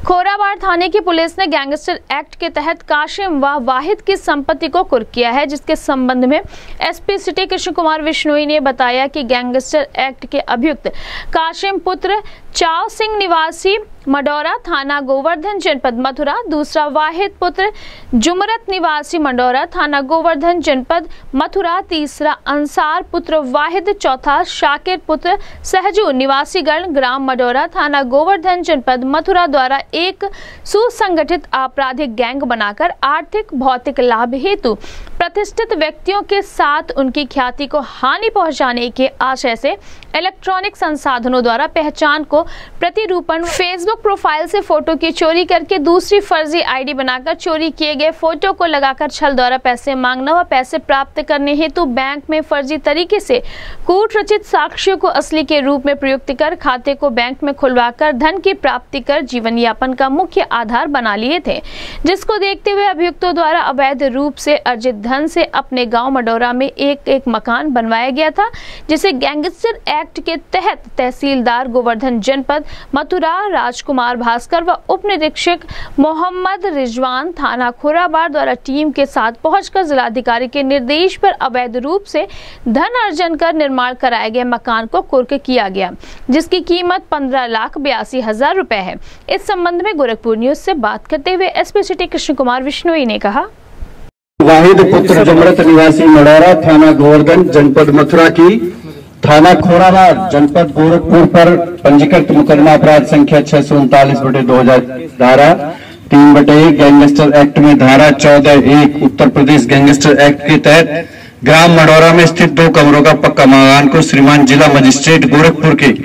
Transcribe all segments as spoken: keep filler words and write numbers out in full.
खोराबाड़ थाने की पुलिस ने gangster act के तहत काशिम व वाहिद की संपत्ति को कुर्क किया है, जिसके संबंध में एसपी सिटी कृष्ण कुमार विश्नोई ने बताया कि गैंगस्टर एक्ट के अभियुक्त काशिम पुत्र चाव सिंह निवासी मडौरा थाना गोवर्धन जनपद मथुरा, दूसरा वाहिद पुत्र जुमरत निवासी मडौरा थाना गोवर्धन जनपद मथुरा, तीसरा अंसार पुत्र वाहिद, चौथा शाकिर पुत्र सहजू निवासी गण ग्राम मडौरा थाना गोवर्धन जनपद मथुरा द्वारा एक सुसंगठित आपराधिक गैंग बनाकर आर्थिक भौतिक लाभ हेतु प्रतिष्ठित व्यक्तियों के साथ उनकी ख्याति को हानि पहुंचाने के आशय से इलेक्ट्रॉनिक संसाधनों द्वारा पहचान को प्रतिरूपण फेसबुक प्रोफाइल से फोटो की चोरी करके दूसरी फर्जी आईडी बनाकर चोरी किए गए फोटो को लगाकर छल द्वारा पैसे मांगना व पैसे प्राप्त करने हेतु बैंक में फर्जी तरीके से कूट रचित साक्ष्यों को असली के रूप में प्रयुक्त कर खाते को बैंक में खुलवाकर धन की प्राप्ति कर जीवन यापन का मुख्य आधार बना लिए थे, जिसको देखते हुए अभियुक्तों द्वारा अवैध रूप से अर्जित धन से अपने गांव मडौरा में एक एक मकान बनवाया गया था, जिसे गैंगस्टर एक्ट के तहत तहसीलदार गोवर्धन जनपद मथुरा राजकुमार भास्कर व उप निरीक्षक मोहम्मद रिजवान थाना खोराबाड़ द्वारा टीम के साथ पहुंचकर जिलाधिकारी के निर्देश पर अवैध रूप से धन अर्जन कर निर्माण कराए गए मकान को कुर्क किया गया, जिसकी कीमत पंद्रह लाख बयासी हजार रुपए है। इस संबंध में गोरखपुर न्यूज से बात करते हुए एसपी सिटी कृष्ण कुमार विश्नोई ने कहा, वाहिद पुत्र जुमरत निवासी मडौरा थाना गोवर्धन जनपद मथुरा की थाना खोराबाड़ जनपद गोरखपुर पर पंजीकृत मुकदमा अपराध संख्या छह सौ उनतालीस बटे दो हजार धारा तीन बटे एक गैंगस्टर एक्ट में धारा चौदह एक उत्तर प्रदेश गैंगस्टर एक्ट के तहत ग्राम मडौरा में स्थित दो कमरों का पक्का मकान को श्रीमान जिला मजिस्ट्रेट गोरखपुर के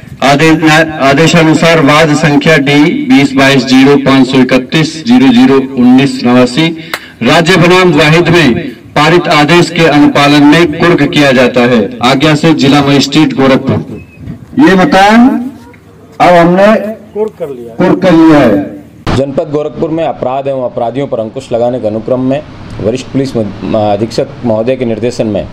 आदेशानुसार वाद संख्या डी बीस बाईस जीरो पाँच सौ इकतीस जीरो जीरो उन्नीस नवासी राज्य बनाम वाहिद में पारित आदेश के अनुपालन में कुर्क किया जाता है। आज्ञा से जिला मजिस्ट्रेट गोरखपुर। ये मकान अब हमने कुर्क कर लिया कुर्क कर लिया है। जनपद गोरखपुर में अपराध एवं अपराधियों पर अंकुश लगाने के अनुक्रम में वरिष्ठ पुलिस अधीक्षक महोदय के निर्देशन में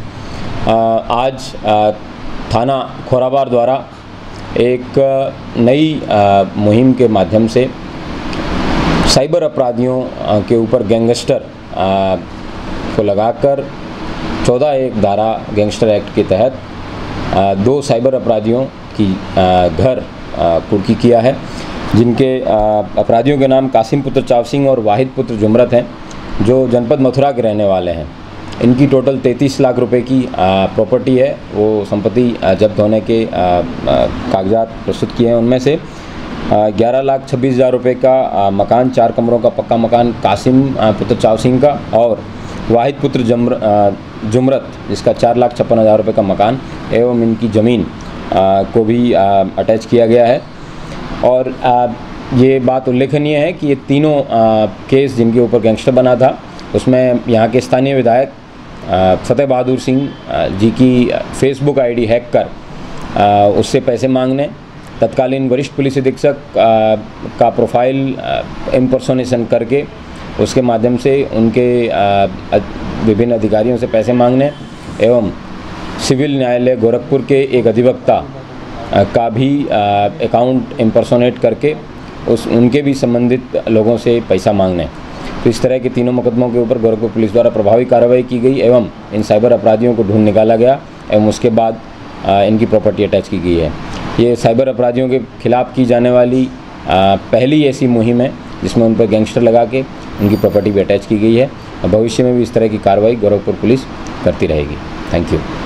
आज थाना खोराबाड़ द्वारा एक नई मुहिम के माध्यम से साइबर अपराधियों के ऊपर गैंगस्टर को लगाकर चौदह एक धारा गैंगस्टर एक्ट के तहत दो साइबर अपराधियों की घर कुर्की किया है, जिनके अपराधियों के नाम कासिम पुत्र चाव सिंह और वाहिद पुत्र जुमरत हैं, जो जनपद मथुरा के रहने वाले हैं। इनकी टोटल तैंतीस लाख रुपए की प्रॉपर्टी है। वो संपत्ति जब्त होने के कागजात प्रस्तुत किए हैं। उनमें से ग्यारह लाख छब्बीस हज़ार रुपये का मकान, चार कमरों का पक्का मकान कासिम पुत्र चाव सिंह का और वाहिद पुत्र जमर जुमरत जिसका चार लाख छप्पन हज़ार रुपये का मकान एवं इनकी ज़मीन को भी अटैच किया गया है। और आ, ये बात उल्लेखनीय है कि ये तीनों आ, केस जिनके ऊपर गैंगस्टर बना था, उसमें यहाँ के स्थानीय विधायक फतेह बहादुर सिंह जी की फेसबुक आईडी हैक कर आ, उससे पैसे मांगने, तत्कालीन वरिष्ठ पुलिस अधीक्षक का प्रोफाइल इम्पर्सोनेशन करके उसके माध्यम से उनके विभिन्न अधिकारियों से पैसे मांगने एवं सिविल न्यायालय गोरखपुर के एक अधिवक्ता का भी अकाउंट इम्पर्सोनेट करके उस उनके भी संबंधित लोगों से पैसा मांगने। तो इस तरह के तीनों मुकदमों के ऊपर गोरखपुर पुलिस द्वारा प्रभावी कार्रवाई की गई एवं इन साइबर अपराधियों को ढूंढ निकाला गया एवं उसके बाद इनकी प्रॉपर्टी अटैच की गई है। ये साइबर अपराधियों के खिलाफ की जाने वाली पहली ऐसी मुहिम है जिसमें उन पर गैंगस्टर लगा के उनकी प्रॉपर्टी भी अटैच की गई है। भविष्य में भी इस तरह की कार्रवाई गोरखपुर पुलिस करती रहेगी। Thank you.